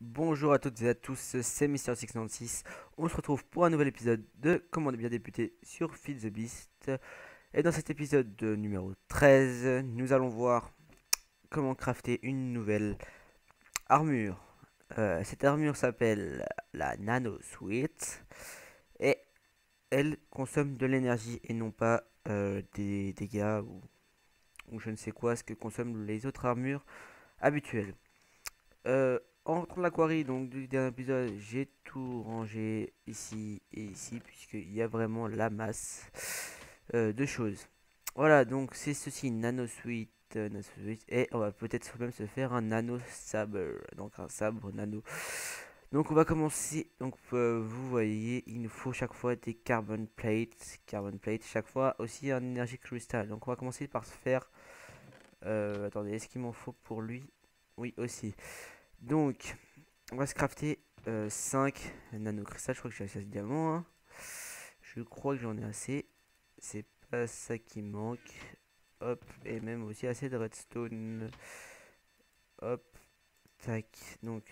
Bonjour à toutes et à tous, c'est Mister696. On se retrouve pour un nouvel épisode de Comment bien débuter sur Feed the Beast. Et dans cet épisode numéro 13, nous allons voir comment crafter une nouvelle armure. Cette armure s'appelle la Nano Suite et elle consomme de l'énergie et non pas des dégâts ou je ne sais quoi, ce que consomment les autres armures habituelles. En rentrant de la quarry, donc du dernier épisode, j'ai tout rangé ici et ici, puisqu'il y a vraiment la masse de choses. Voilà, donc c'est ceci, Nano Suite, Nano Suite, et on va peut-être même se faire un Nano Saber, donc un sabre nano. Donc on va commencer, donc vous voyez, il nous faut chaque fois des carbon plate, chaque fois aussi un energy crystal. Donc on va commencer par se faire, attendez, est-ce qu'il m'en faut pour lui? Oui, aussi. Donc, on va se crafter 5 nanocristals. Je crois que j'ai assez de diamants, hein. Je crois que j'en ai assez. C'est pas ça qui manque. Hop, et même aussi assez de redstone. Hop, tac. Donc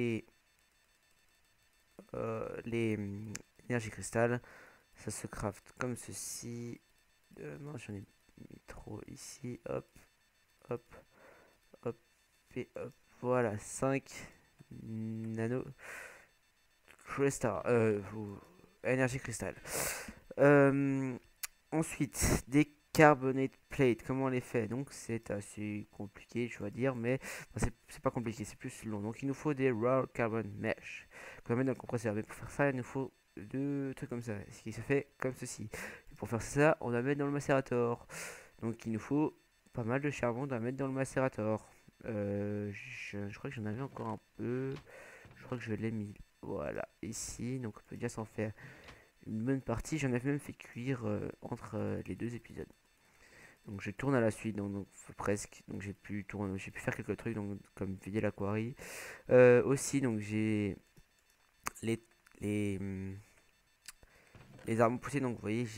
les énergies cristal, ça se craft comme ceci. Mince, j'en ai mis trop ici. Hop, hop, hop et hop. Voilà, 5 nano crystal. Énergie cristal. Euh, Ensuite, des carbonate plate, comment on les fait? Donc c'est assez compliqué, je dois dire, mais enfin, c'est pas compliqué, c'est plus long. Donc il nous faut des raw carbon mesh qu'on va mettre dans le compresseur. Mais pour faire ça, il nous faut deux trucs comme ça, ce qui se fait comme ceci. Et pour faire ça, on va mettre dans le macérator. Donc il nous faut pas mal de charbon à mettre dans le macérator. Je crois que j'en avais encore un peu. Je crois que je l'ai mis, voilà, ici. Donc on peut déjà s'en faire une bonne partie. J'en avais même fait cuire entre les deux épisodes. Donc je tourne à la suite, donc presque. Donc j'ai pu tourner, j'ai pu faire quelques trucs, donc comme vider l'aquarie. Aussi, donc j'ai les les hum, les arbres poussés. Donc vous voyez,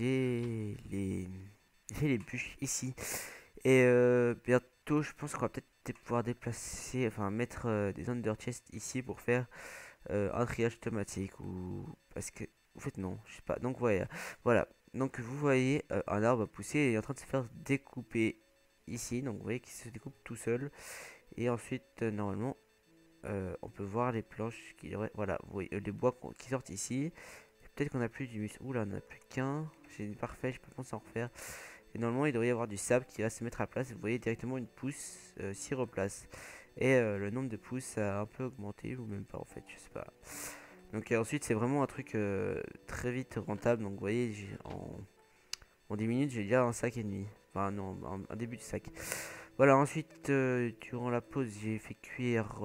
j'ai les bûches ici. Et bientôt, je pense qu'on va peut-être pouvoir déplacer, enfin mettre des under chest ici pour faire un triage automatique ou parce que en fait non, je sais pas. Donc voilà. Donc vous voyez un arbre pousser et est en train de se faire découper ici. Donc vous voyez qu'il se découpe tout seul et ensuite normalement on peut voir les planches qui voilà, vous voyez les bois qui sortent ici. Peut-être qu'on a plus du mus. Ouh là, on a plus qu'un. J'ai parfait, je peux pas s'en refaire. Et normalement, il devrait y avoir du sable qui va se mettre à place. Vous voyez directement une pousse s'y replace. Et le nombre de pousses a un peu augmenté, ou même pas en fait, je sais pas. Donc ensuite, c'est vraiment un truc très vite rentable. Donc vous voyez, en 10 minutes, j'ai déjà un sac et demi. Enfin non, un début de sac. Voilà, ensuite, durant la pause, j'ai fait cuire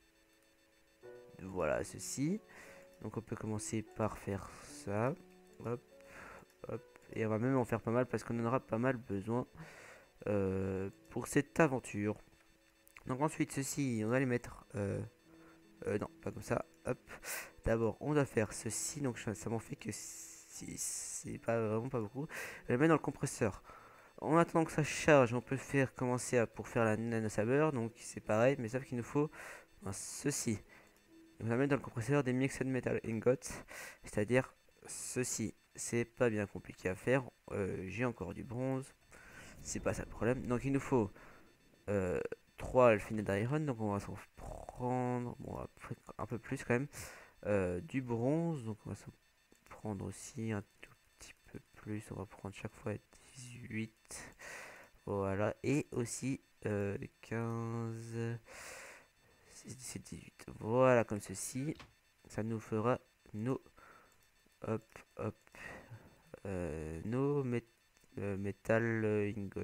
voilà ceci. Donc on peut commencer par faire ça. Hop, hop. Et on va même en faire pas mal parce qu'on en aura pas mal besoin pour cette aventure. Donc ensuite, ceci, on va les mettre... non, pas comme ça. Hop. D'abord, on doit faire ceci. Donc ça m'en fait que 6. C'est pas vraiment pas beaucoup. Je le mets dans le compresseur. En attendant que ça charge, on peut faire commencer pour faire la nano saber. Donc c'est pareil, mais sauf qu'il nous faut ceci. On va mettre dans le compresseur des mixed metal ingots. C'est-à-dire ceci. C'est pas bien compliqué à faire. J'ai encore du bronze. C'est pas ça le problème. Donc il nous faut euh, 3 Alphinet d'Iron. Donc on va s'en prendre bon, un peu plus quand même. Du bronze. Donc on va s'en prendre aussi un tout petit peu plus. On va prendre chaque fois 18. Voilà. Et aussi 15. 16, 17, 18. Voilà, comme ceci. Ça nous fera nos. Hop, hop. Nos métal ingot.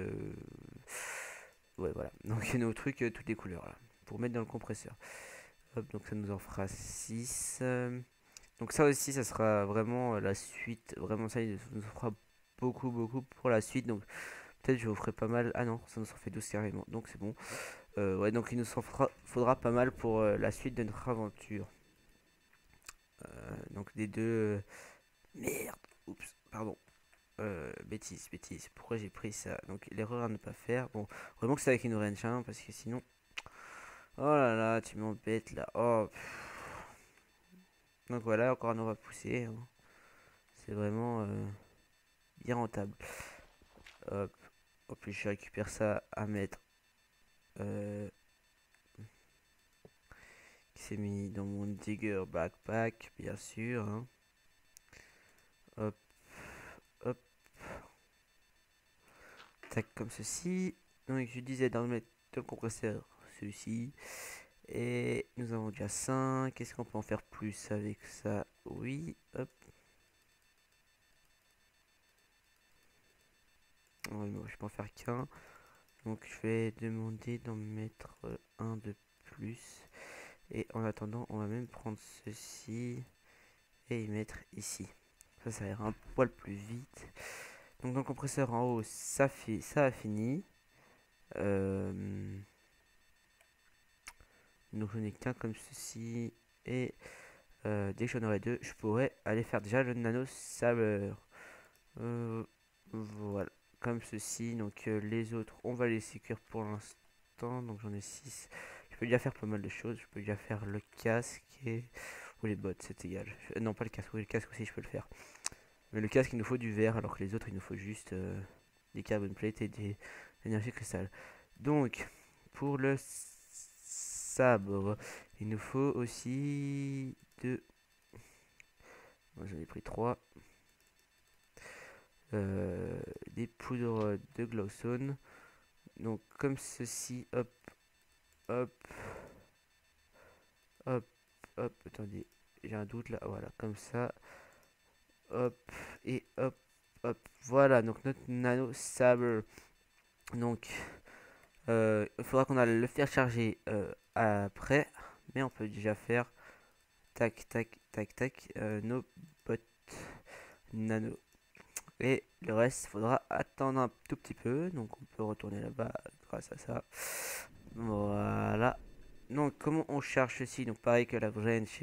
Ouais, voilà. Donc nos trucs, toutes les couleurs là. Pour mettre dans le compresseur. Hop, donc ça nous en fera 6. Donc ça aussi, ça sera vraiment la suite. Vraiment, ça, il nous fera beaucoup, beaucoup pour la suite. Donc peut-être je vous ferai pas mal. Ah non, ça nous en fait 12 carrément. Donc c'est bon. Ouais, donc il nous en faudra pas mal pour la suite de notre aventure. Donc des deux... Merde. Oups, pardon. Bêtise, bêtise. Pourquoi j'ai pris ça? Donc l'erreur à ne pas faire. Bon, vraiment que c'est avec une wrench, hein, parce que sinon... Oh là là, tu m'embêtes là. Oh. Donc voilà, encore un va pousser, hein. C'est vraiment bien rentable. Hop. En plus, je récupère ça à mettre. Qui s'est mis dans mon digger backpack, bien sûr, hein. Hop, hop. Tac, comme ceci. Donc, je disais dans le compresseur, celui-ci. Et nous avons déjà 5. Est-ce qu'on peut en faire plus avec ça? Oui, hop. Ouais, mais je peux en faire qu'un. Donc je vais demander d'en mettre un de plus. Et en attendant, on va même prendre ceci et y mettre ici. Ça ira un poil plus vite. Donc dans le compresseur en haut, ça a fini. Donc je n'ai qu'un comme ceci. Et dès que j'en aurai deux, je pourrais aller faire déjà le nano sableur. Voilà, comme ceci. Donc les autres, on va les sécure pour l'instant. Donc j'en ai 6. Je peux déjà faire pas mal de choses. Je peux déjà faire le casque ou les bottes, c'est égal. Non, pas le casque. Oui, le casque aussi, je peux le faire. Mais le casque, il nous faut du verre, alors que les autres, il nous faut juste des carbon plates et des énergies cristal. Donc, pour le sabre, il nous faut aussi deux. Moi, j'en ai pris 3. Des poudres de glowstone. Donc, comme ceci, hop, hop, hop, hop. Attendez, j'ai un doute là. Voilà, comme ça. Hop, et hop, hop. Voilà, donc notre nano sabre. Donc, il faudra qu'on aille le faire charger après. Mais on peut déjà faire tac, tac, tac, tac. Nos bottes nano. Et le reste, il faudra attendre un tout petit peu. Donc, on peut retourner là-bas grâce à ça. Voilà. Donc, comment on charge ceci? Donc, pareil que la wrench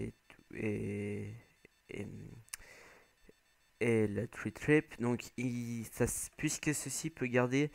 et, et la tree trip. Donc, puisque ceci peut garder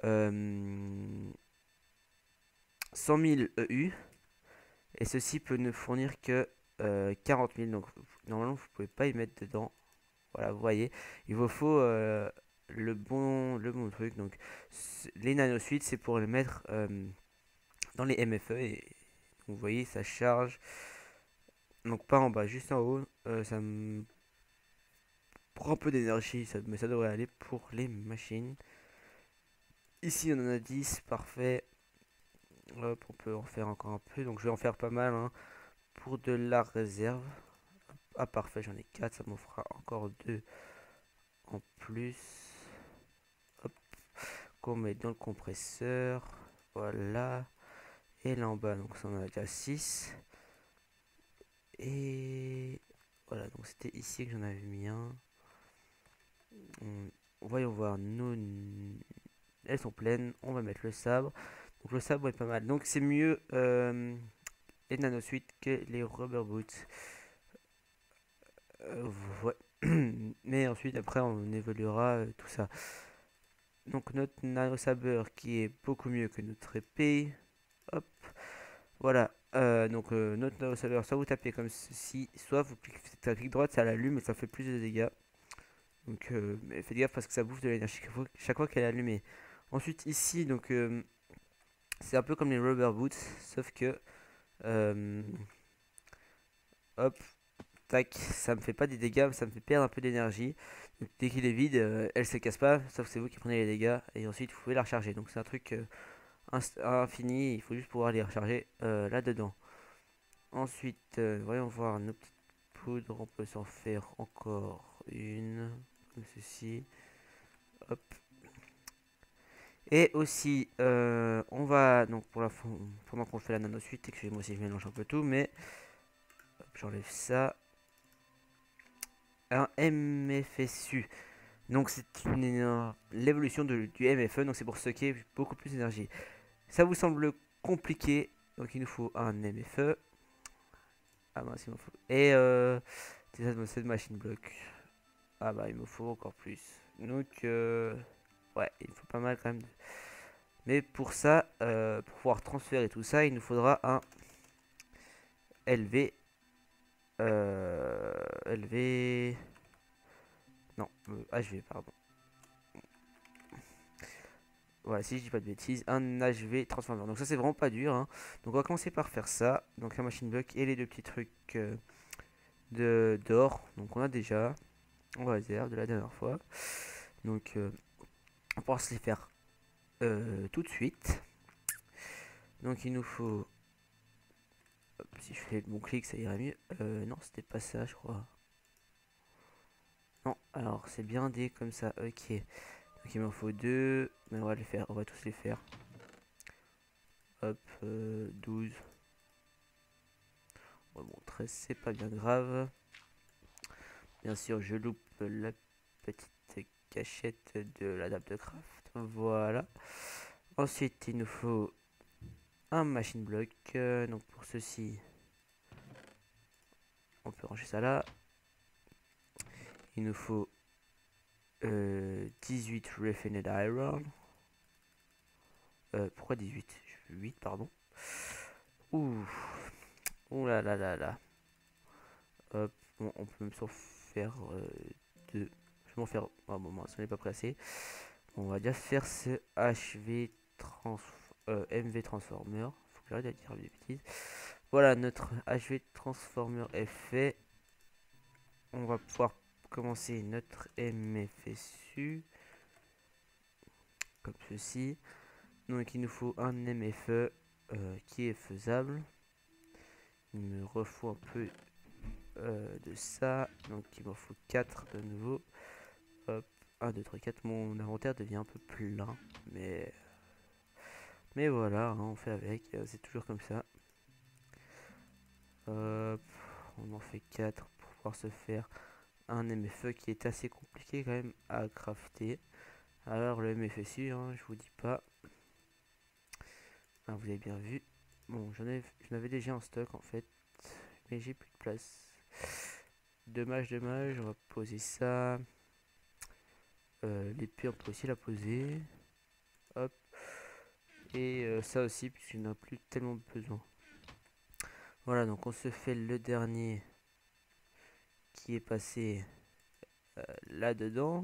100 000 EU, et ceci peut ne fournir que 40 000. Donc, normalement, vous pouvez pas y mettre dedans. Voilà, vous voyez, il vous faut le bon truc. Donc, les nanosuites, c'est pour les mettre dans les MFE. Et vous voyez, ça charge. Donc, pas en bas, juste en haut. Ça me prend un peu d'énergie, mais ça devrait aller pour les machines. Ici, on en a 10, parfait. Hop, on peut en faire encore un peu. Donc, je vais en faire pas mal, hein, pour de la réserve. Ah, parfait, j'en ai 4, ça m'en fera encore 2 en plus. Hop, qu'on met dans le compresseur. Voilà. Et là en bas, donc ça en a déjà 6. Et voilà, donc c'était ici que j'en avais mis un. Voyons voir, elles sont pleines. On va mettre le sabre. Donc le sabre est pas mal. Donc c'est mieux les nanosuites que les rubber boots. Ouais. Mais ensuite, après, on évoluera tout ça. Donc notre nano saber qui est beaucoup mieux que notre épée. Hop. Voilà. Donc notre nano saber, soit vous tapez comme ceci, soit vous faites un clic droit, ça l'allume et ça fait plus de dégâts. Donc mais faites gaffe parce que ça bouffe de l'énergie chaque fois qu'elle est allumée. Ensuite ici, donc c'est un peu comme les rubber boots, sauf que hop, tac, ça me fait pas des dégâts, mais ça me fait perdre un peu d'énergie. Dès qu'il est vide, elle se casse pas, sauf que c'est vous qui prenez les dégâts et ensuite vous pouvez la recharger. Donc c'est un truc infini, il faut juste pouvoir les recharger là-dedans. Ensuite, voyons voir nos petites poudres, on peut s'en faire encore une, comme ceci. Hop. Et aussi, on va, donc pendant qu'on fait la nanosuite, excusez-moi si je mélange un peu tout, mais j'enlève ça. Un MFSU. Donc c'est l'évolution du MFE, donc c'est pour stocker beaucoup plus d'énergie. Ça vous semble compliqué, donc il nous faut un MFE. Ah bah il me faut. Et cette machine bloc. Ah bah il me faut encore plus. Donc ouais, il faut pas mal quand même de Mais pour ça, pour pouvoir transférer tout ça, il nous faudra un LV. LV. Non, HV, pardon. Voilà, si je dis pas de bêtises, un HV transformer. Donc ça c'est vraiment pas dur, hein. Donc on va commencer par faire ça. Donc la machine block et les deux petits trucs d'or. Donc on a déjà en réserve de la dernière fois. Donc on va pouvoir se les faire tout de suite. Donc il nous faut... hop, si je fais le bon clic ça irait mieux. Non, c'était pas ça je crois. Non, alors c'est bien des comme ça, ok. Donc il m'en faut deux, mais on va les faire, on va tous les faire. Hop, 12. Ouais, bon, 13 c'est pas bien grave. Bien sûr je loupe la petite cachette de la table de craft. Voilà. Ensuite il nous faut un machine block. Donc pour ceci, on peut ranger ça là. Il nous faut 18 refined iron. Pourquoi 18? 8 pardon. Ouh. Ouh là là là là. Hop, bon, on peut même s'en faire deux. Je vais m'en faire un moment, ça n'est pas pressé. On va déjà faire ce MV Transformer. Faut que j'arrête de dire des bêtises. Voilà, notre HV Transformer est fait. On va pouvoir commencer notre MFSU. Comme ceci. Donc il nous faut un MFE qui est faisable. Il me refaut un peu de ça. Donc il m'en faut 4 de nouveau. Hop, 1, 2, 3, 4. Mon inventaire devient un peu plein. Mais voilà, hein, on fait avec. C'est toujours comme ça. Hop, on en fait 4 pour pouvoir se faire un MFE qui est assez compliqué quand même à crafter. Alors le MFSU, hein, je vous dis pas. Ah, vous avez bien vu. Bon, j'en avais déjà en stock en fait. Mais j'ai plus de place. Dommage, dommage. On va poser ça. L'épée, on peut aussi la poser. Hop. Et ça aussi, puisqu'il n'en a plus tellement besoin. Voilà, donc on se fait le dernier qui est passé là-dedans.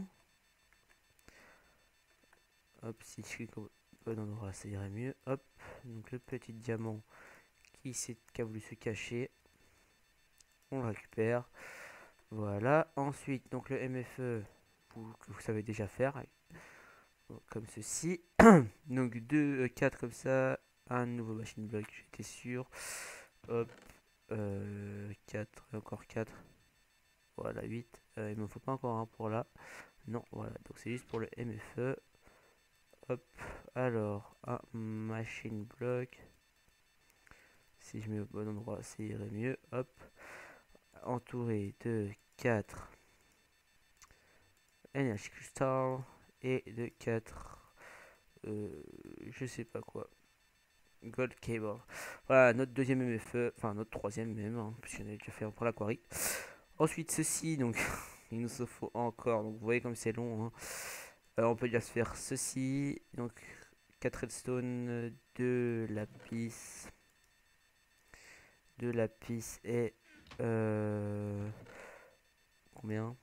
Hop, si je clique au bon endroit, ça irait mieux. Hop, donc le petit diamant qui a voulu se cacher. On le récupère. Voilà. Ensuite, donc le MFE que vous savez déjà faire. Comme ceci. Donc 2, 4 comme ça. Un nouveau machine block, j'étais sûr. Hop. 4 et encore 4. Voilà, 8. Il me faut pas encore un pour là. Non, voilà. Donc c'est juste pour le MFE. Hop. Alors, un machine block. Si je mets au bon endroit, ça irait mieux. Hop. Entouré de 4 Energy Crystal et de 4 je sais pas quoi. Gold Cable. Voilà, notre deuxième MFE, enfin notre troisième même, hein, puisqu'on a déjà fait pour la quarry. Ensuite, ceci, donc il nous en faut encore, donc vous voyez comme c'est long. Hein. On peut déjà se faire ceci, donc 4 redstone, 2 lapis, 2 lapis et combien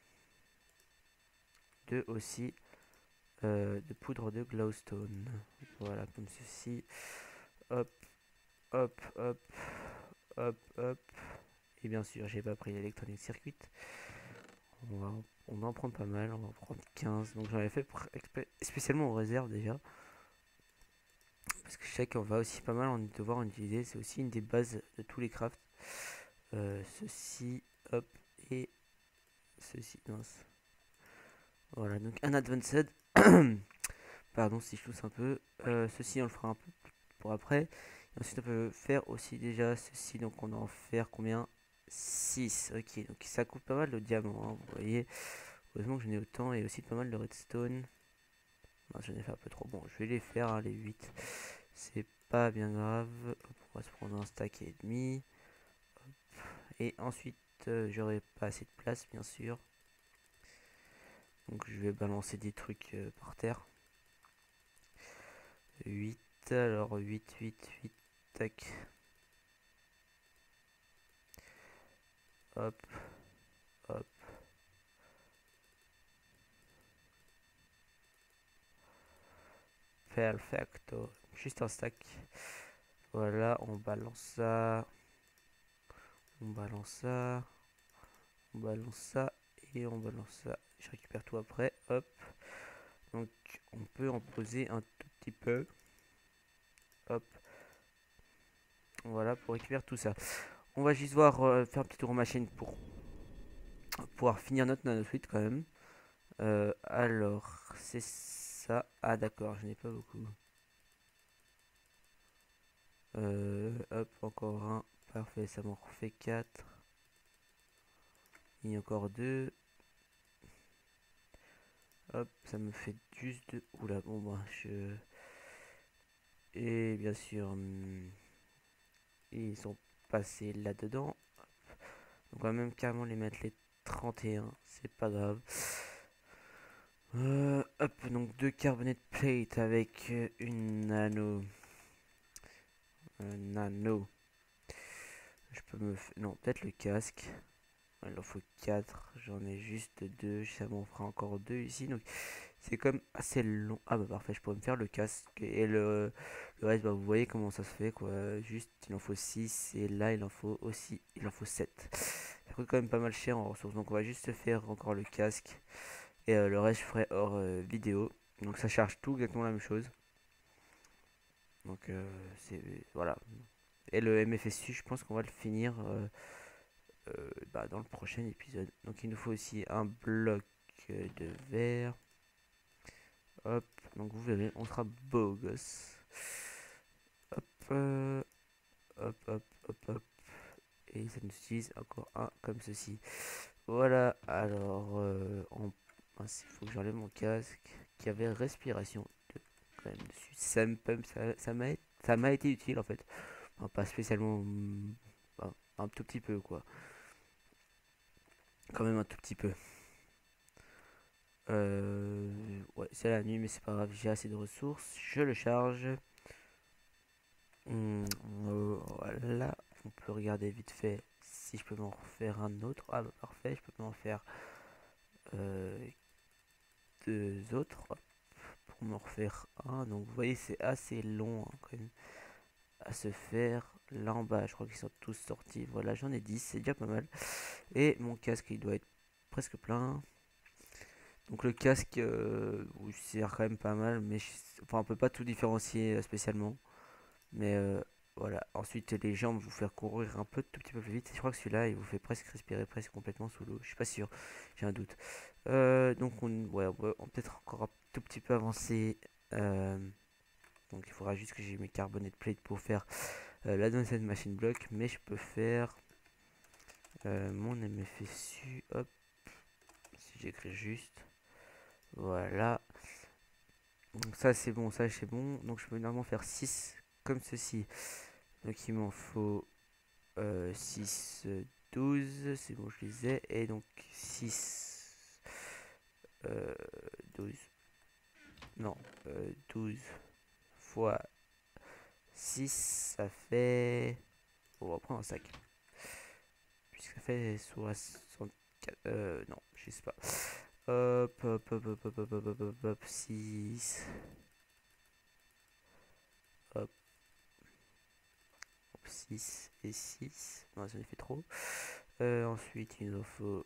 2 aussi de poudre de glowstone. Voilà, comme ceci. Hop, hop, hop, hop, hop. Et bien sûr, j'ai pas pris l'électronique circuit. On va en prendre pas mal, on va en prendre 15. Donc j'en avais fait spécialement en réserve déjà. Parce que je sais qu'on va aussi pas mal en devoir en utiliser. C'est aussi une des bases de tous les crafts. Ceci, hop, et ceci. Mince. Voilà, donc un advanced. Pardon si je tousse un peu. Ceci, on le fera un peu pour après. Et ensuite, on peut faire aussi déjà ceci. Donc, on va en faire combien 6. Ok, donc ça coûte pas mal de diamants. Hein, vous voyez. Heureusement que j'en ai autant. Et aussi pas mal de redstone. J'en ai fait un peu trop. Bon, je vais les faire, hein, les 8. C'est pas bien grave. Hop, on va se prendre un stack et demi. Hop. Et ensuite, j'aurai pas assez de place, bien sûr. Donc, je vais balancer des trucs par terre. 8, alors 8, 8, 8, tac. Hop, hop. Perfecto. Juste un stack. Voilà, on balance ça. On balance ça. On balance ça. Et on balance ça. Je récupère tout après. Hop. Donc, on peut en poser un tout petit peu. Hop. Voilà, pour récupérer tout ça. On va juste voir, faire un petit tour en machine pour pouvoir finir notre nanosuite quand même. Alors, c'est ça. Ah d'accord, je n'ai pas beaucoup. Hop, encore un. Parfait, ça m'en refait 4. Il y a encore 2. Hop, ça me fait juste 2. Oula, bon bah, je... Et bien sûr, ils sont passés là-dedans. On va même carrément les mettre les 31. C'est pas grave. Hop, donc 2 carbonate plate avec une nano. Nano. Je peux me... Non, peut-être le casque. Il en faut 4. J'en ai juste 2. Ça m'en fera encore 2 ici. Donc c'est comme assez long. Ah bah parfait, je pourrais me faire le casque. Et le reste, bah, vous voyez comment ça se fait quoi. Juste, il en faut 6. Et là, il en faut aussi... Il en faut 7. Ça coûte quand même pas mal cher en ressources. Donc on va juste faire encore le casque. Et le reste, je ferai hors vidéo. Donc ça charge tout exactement la même chose. Donc c'est... Voilà. Et le MFSU, je pense qu'on va le finir bah, dans le prochain épisode. Donc il nous faut aussi un bloc de verre. Hop, donc vous verrez, on sera beau gosse. Hop, hop, hop, hop, hop. Et ça nous utilise encore un comme ceci. Voilà, alors il faut que j'enlève mon casque qui avait respiration quand même dessus. Ça m'a été utile en fait. Enfin, pas spécialement, enfin, un tout petit peu quoi. Quand même un tout petit peu. Ouais, c'est la nuit, mais c'est pas grave, j'ai assez de ressources. Je le charge. Voilà, on peut regarder vite fait si je peux m'en refaire un autre. Ah bah parfait, je peux m'en faire euh, 2 autres pour m'en refaire un. Donc vous voyez, c'est assez long hein, quand même à se faire. Là en bas, je crois qu'ils sont tous sortis. Voilà, j'en ai 10, c'est déjà pas mal. Et mon casque, il doit être presque plein. Donc le casque, il sert quand même pas mal, mais enfin, on peut pas tout différencier spécialement. Mais voilà. Ensuite, les jambes vous faire courir un peu, tout petit peu plus vite. Je crois que celui-là, il vous fait presque respirer presque complètement sous l'eau. Je suis pas sûr, j'ai un doute. Donc ouais, on va peut-être encore un tout petit peu avancer. Euh, donc il faudra juste que j'ai mes carbonate plate pour faire la deuxième machine block, mais je peux faire mon MFSU. Hop, si j'écris juste. Voilà. Donc ça c'est bon, ça c'est bon. Donc je peux normalement faire 6 comme ceci. Donc il m'en faut 6, 12, c'est bon je les ai. Et donc 6, euh, 12, non, 12 fois 6, ça fait... On va prendre un sac. Puisque ça fait 64, non, je sais pas. Hop, hop, hop, hop, hop, hop, hop, hop, hop, 6. Hop, 6 et 6. Non, ça en fait trop. Ensuite, il nous en faut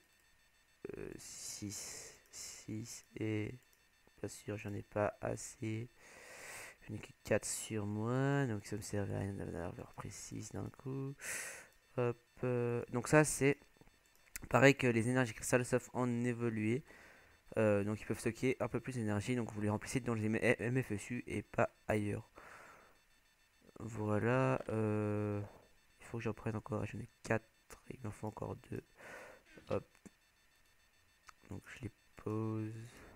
6, 6 et bien sûr, j'en ai pas assez. Je n'ai que 4 sur moi, donc ça me sert à rien d'avoir pris 6 d'un coup. Hop, donc ça c'est pareil que les énergies cristal sauf en évoluer. Donc ils peuvent stocker un peu plus d'énergie, donc vous les remplissez dans les MFSU et pas ailleurs. Voilà, il faut que j'en prenne encore, j'en ai 4, il m'en faut encore 2. Hop, donc je les pose.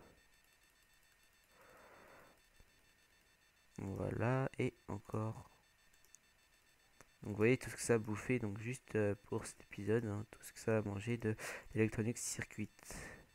Voilà, et encore. Donc vous voyez tout ce que ça a bouffé, donc juste pour cet épisode, hein, tout ce que ça a mangé d'électronique circuit.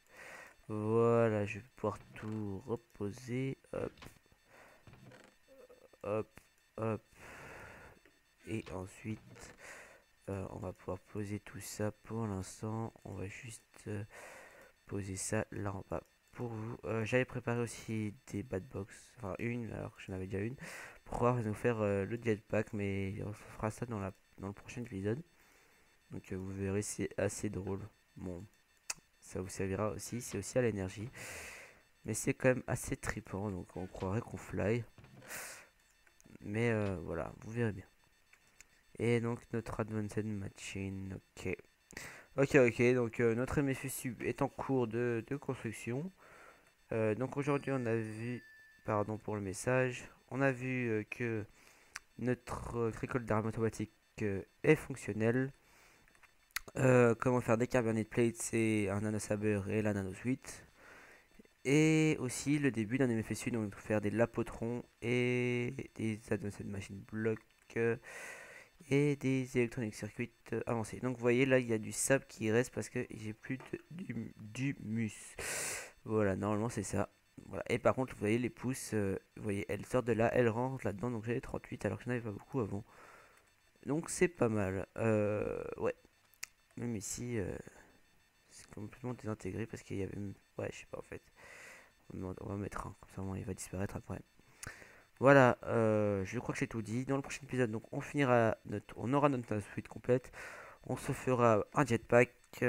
Voilà, je vais pouvoir tout reposer. Hop, hop, hop. Et ensuite, on va pouvoir poser tout ça pour l'instant. On va juste poser ça là en bas pour vous. J'avais préparé aussi des bad box, enfin une, alors que j'en avais déjà une, pour pouvoir nous faire le jetpack, mais on fera ça dans le prochain épisode. Donc vous verrez, c'est assez drôle. Bon, ça vous servira aussi, c'est aussi à l'énergie. Mais c'est quand même assez trippant, donc on croirait qu'on fly. Mais voilà, vous verrez bien. Et donc notre Advanced Machine, ok. Ok, donc notre MFU sub est en cours de construction. Donc aujourd'hui on a vu, pardon pour le message, on a vu que notre récolte d'armes automatiques est fonctionnelle. Comment faire des carbonate plates et un nano saber et la nano suite. Et aussi le début d'un MFSU, donc faire des lapotrons et des advanced machine blocks et des électroniques circuits avancés. Donc vous voyez là il y a du sable qui reste parce que j'ai plus d'humus. Voilà, normalement c'est ça. Voilà. Et par contre vous voyez les pouces, vous voyez elles sortent de là, elles rentrent là-dedans, donc j'ai 38 alors que je n'avais pas beaucoup avant. Donc c'est pas mal. Ouais. Même ici, c'est complètement désintégré parce qu'il y avait... Ouais, je sais pas en fait. On va mettre un, comme ça au moins il va disparaître après. Voilà, je crois que j'ai tout dit. Dans le prochain épisode, donc on aura notre suite complète. On se fera un jetpack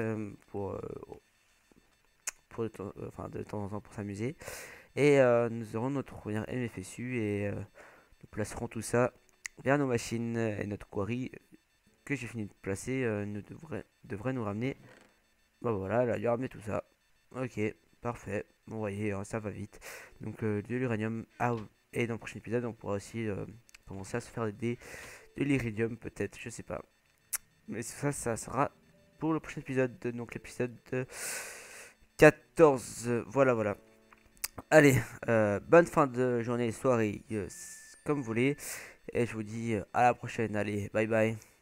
enfin, de temps en temps pour s'amuser. Et nous aurons notre première MFSU et nous placerons tout ça vers nos machines et notre quarry que j'ai fini de placer devrait nous ramener. Bah voilà, elle a dû ramener tout ça. Ok, parfait. Bon, vous voyez, ça va vite. Donc de l'uranium. Ah, et dans le prochain épisode, on pourra aussi commencer à se faire de l'iridium, peut-être, je sais pas. Mais ça sera pour le prochain épisode, donc l'épisode 14. Voilà. Allez, bonne fin de journée, soirée, comme vous voulez. Et je vous dis à la prochaine. Allez, bye bye.